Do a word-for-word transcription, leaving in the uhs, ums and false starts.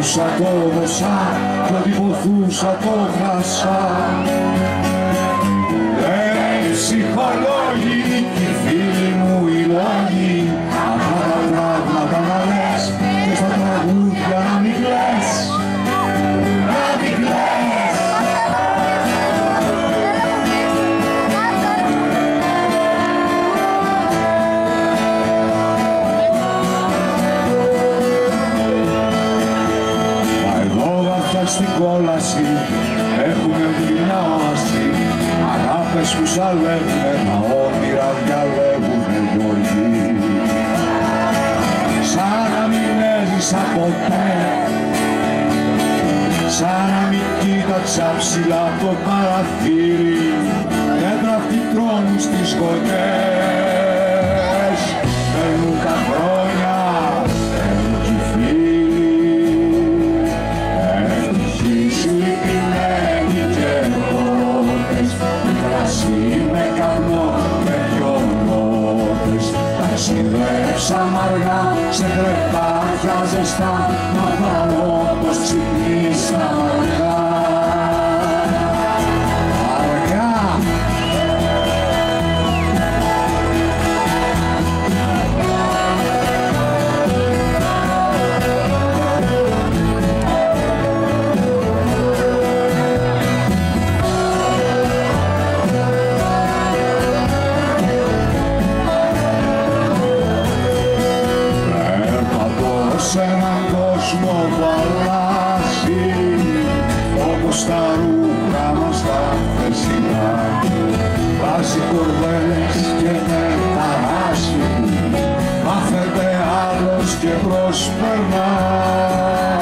Πετούσα το δωσά κι ό,τι ποθούσα το χάσα. Λένε οι ψυχολόγοι κι οι φίλοι μου οι λόγοι, αυτά τα πράγματα να λες και στα τραγούδια να μην κλαις, να μην κλαις. Στην κόλαση έχουμε δεινά μαζί, αγάπες που σαλεύουνε, τα όνειρα διαλέγουνε γιορτή. Σαν να μην έζησα ποτέ, σαν να μην κοίταξα ψηλά το παραθύρι, δέντρα φυτρώνουν στις γωνιές. Παίρνουν τα χρόνια, παίρνουν κι οι φίλοι, με καπνό, με δυο νότες. Ταξιδέψαμε αργά σε κρεβάτια ζεστά, μα πάω πως ξυπνήσαμε αργά. Αργά. Σε έναν κόσμο που αλλάζει, όπως τα ρούχα μας τα χθεσινά, βάζει κορδέλες και με ταράζει, μάθεται άλλος και προσπερνά.